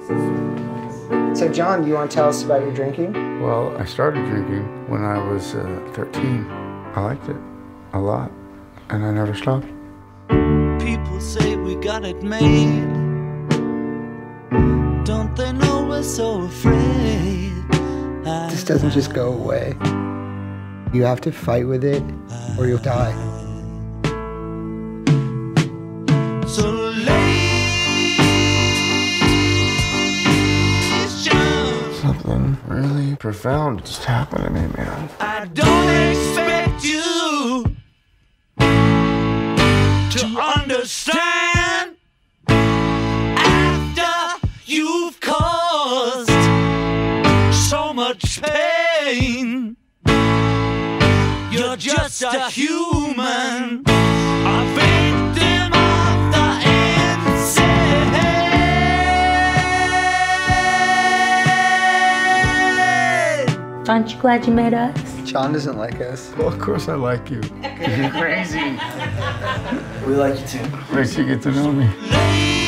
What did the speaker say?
So John, do you want to tell us about your drinking? Well, I started drinking when I was 13. I liked it a lot, and I never stopped. People say we got it made. Don't they know we're so afraid? This doesn't just go away. You have to fight with it or you'll die. So Something really profound just happened to me, man. I don't expect you to understand after you've caused so much pain. You're just a human, a victim of the insane. Aren't you glad you met us? John doesn't like us. Well, of course I like you. You're crazy. We like you too. Makes you get to know me.